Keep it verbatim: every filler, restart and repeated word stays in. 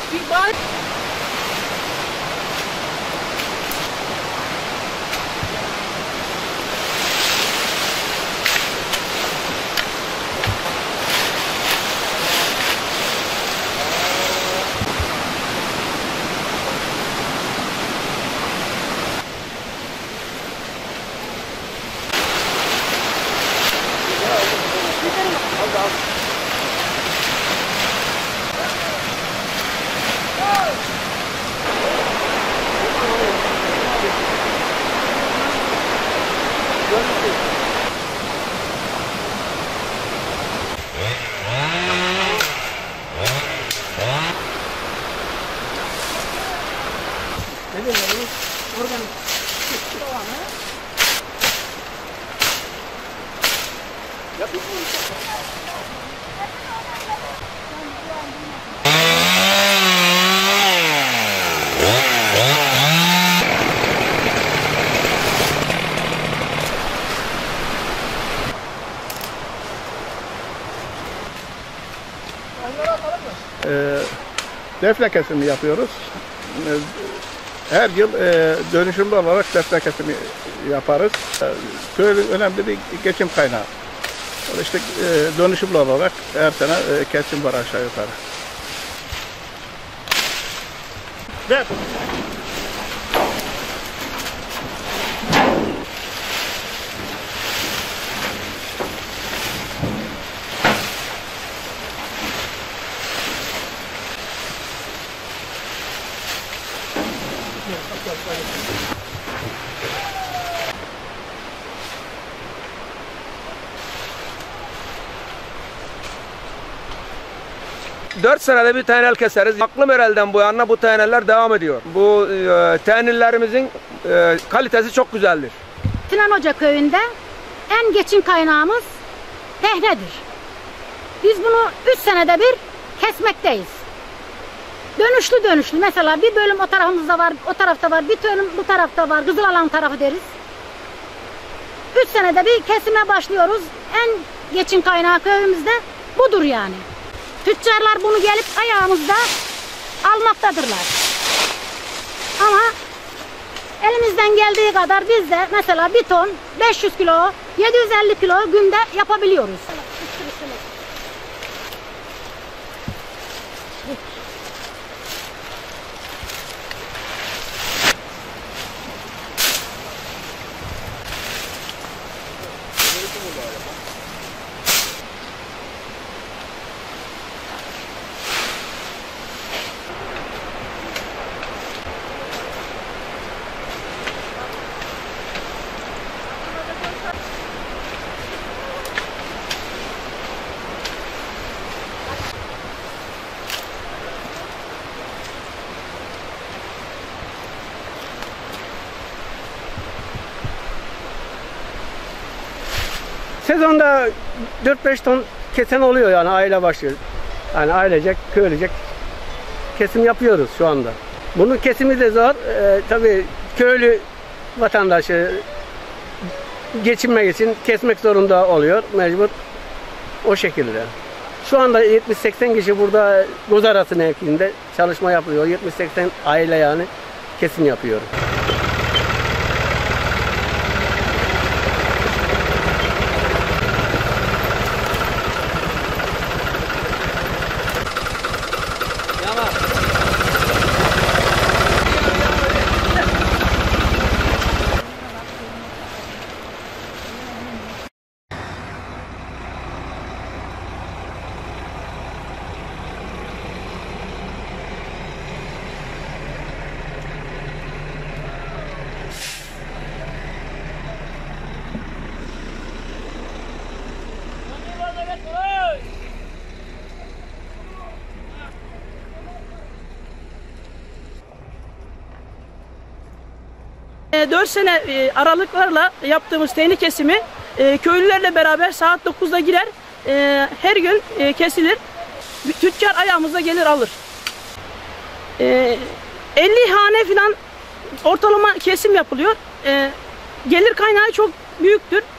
Bir bağır. E, defne kesimi yapıyoruz. E, her yıl e, dönüşümlü olarak defne kesimi yaparız. E, köylü önemli bir geçim kaynağı. İşte e, dönüşümlü olarak her sene e, kesim var aşağı yukarı. Ver. Dört senede bir tenel keseriz. Aklım herhalden bu yana bu teneller devam ediyor. Bu e, tenillerimizin e, kalitesi çok güzeldir. Sinan Hoca köyünde en geçim kaynağımız tehnedir. Biz bunu üç senede bir kesmekteyiz. Dönüşlü dönüşlü. Mesela bir bölüm o tarafımızda var, o tarafta var, bir bölüm bu tarafta var. Kızılalan tarafı deriz. Üç senede bir kesime başlıyoruz. En geçim kaynağı köyümüzde budur yani. Tüccarlar bunu gelip ayağımızda almaktadırlar. Ama elimizden geldiği kadar biz de mesela bir ton beş yüz kilo, yedi yüz elli kilo günde yapabiliyoruz. Sezonda dört beş ton kesen oluyor yani aile başı. Yani ailecek, köylücek kesim yapıyoruz şu anda. Bunun kesimi de zor. Ee, tabii köylü vatandaşı geçinmek için kesmek zorunda oluyor mecbur. O şekilde. Şu anda yetmiş seksen kişi burada Gozarası mevkiinde çalışma yapıyor. yetmiş seksen aile yani kesim yapıyor. dört sene aralıklarla yaptığımız tehni kesimi köylülerle beraber saat dokuzda girer, her gün kesilir. Tüccar ayağımıza gelir alır. elli hane falan ortalama kesim yapılıyor. Gelir kaynağı çok büyüktür.